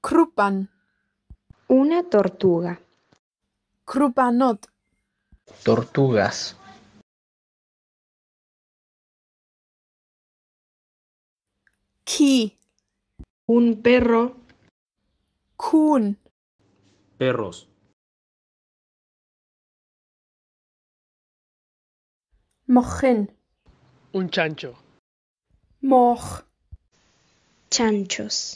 Crupan. Una tortuga. Crupanod. Tortugas. Ci. Un perro. Cún. Perros. Mochyn. Un chancho. Moch. Chanchos.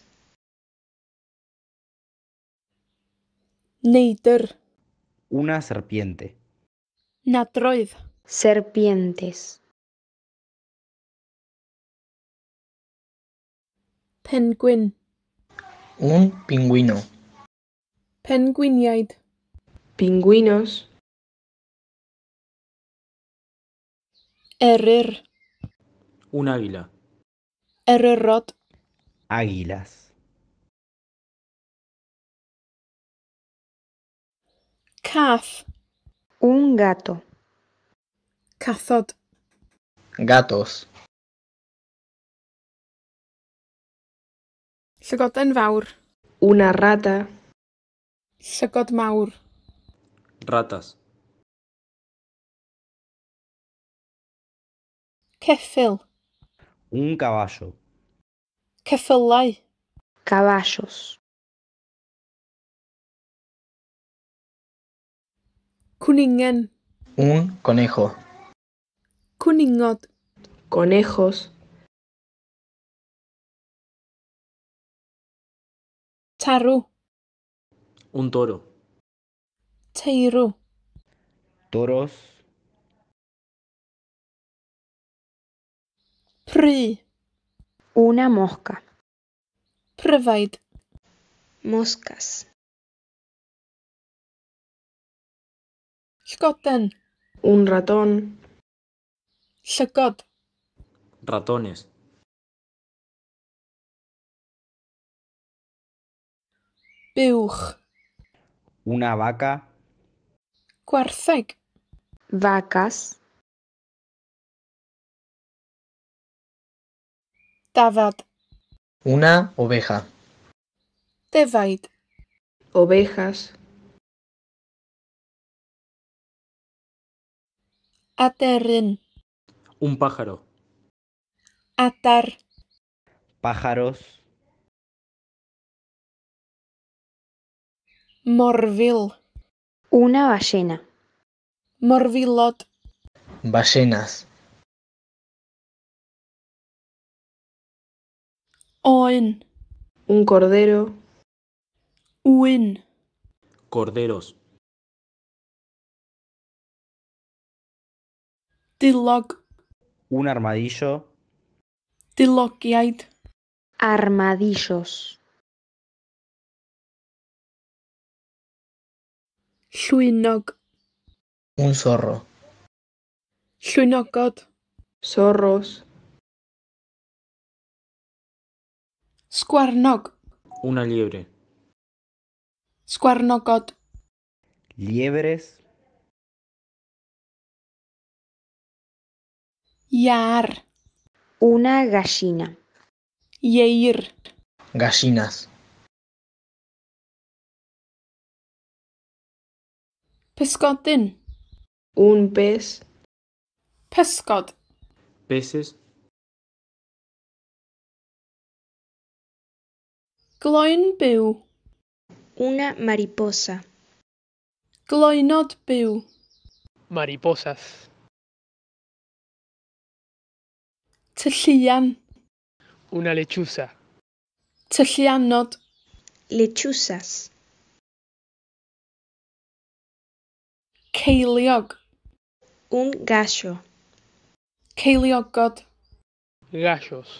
Neidr. Una serpiente. Nadroedd. Serpientes. Penguin. Un pingüino. Penguiniaid. Pingüinos. Eryr. Un águila. Eryrod. Águilas. Cath. Un gato. Cathod. Gatos. Llygoden fawr. Una rata. Llygod mawr. Ratas. Ceffyl. Un caballo. Ceffylau. Caballos. Cwningen. Un conejo. Cwningod. Conejos. Tarw. Un toro. Teirw. Toros. Pry. Una mosca. Pryfaid. Moscas. Llygoden. Un ratón. Llygod. Ratones. Buwch. Una vaca. Gwartheg. Vacas. Dafad. Una oveja. Defaid. Ovejas. Aderyn. Un pájaro. Adar. Pájaros. Morfil. Una ballena. Morfilod. Ballenas. Oen. Un cordero. Wyn. Corderos. Dilog. Un armadillo. Dilogiaid. Armadillos. Llwynog. Un zorro. Llwynogod. Zorros. Sgwarnog. Una liebre. Sgwarnogod. Liebres. Iar. Una gallina. Ieir. Gallinas. Pysgodyn. Un pez. Pysgod. Peces. Gloyn byw. Una mariposa. Gloynod byw. Mariposas. Tylluan. Una lechuza. Tylluanod. Lechuzas. Ceiliog. Un gallo. Ceiliogod. Gallos.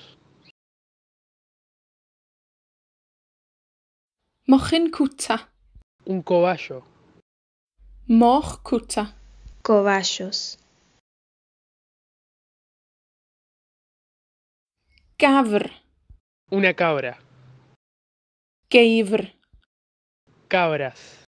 Mochyn cwta. Un cobayo. Moch cwta. Cobayos. Gafr. Una cabra. Geifr. Cabras.